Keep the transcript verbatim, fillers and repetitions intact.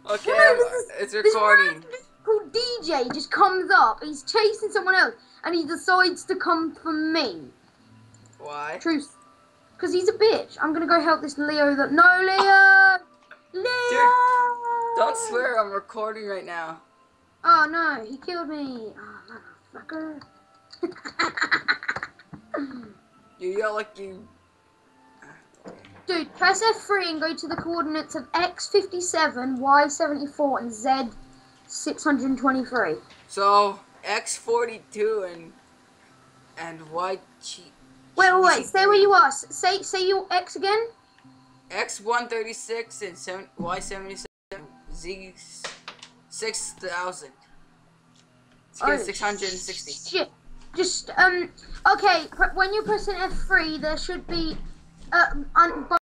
Okay, No, I'm, this is, it's this recording. random called D J just comes up. He's chasing someone else, and he decides to come for me. Why? Truth, because he's a bitch. I'm gonna go help this Leo. That no, Leo, Dude, Leo. don't swear. I'm recording right now. Oh no, he killed me. Oh motherfucker. You yell like you. Dude, press F three and go to the coordinates of x fifty-seven, y seventy-four, and z six hundred twenty-three. So x forty-two and and y che Wait, wait, cheesy wait. Stay where three. you are. Say, say your x again. X one thirty-six and seven, y seventy-seven, z six thousand. Oh, six hundred sixty. shit. Just, um, okay, when you're pressing F three, there should be, uh, un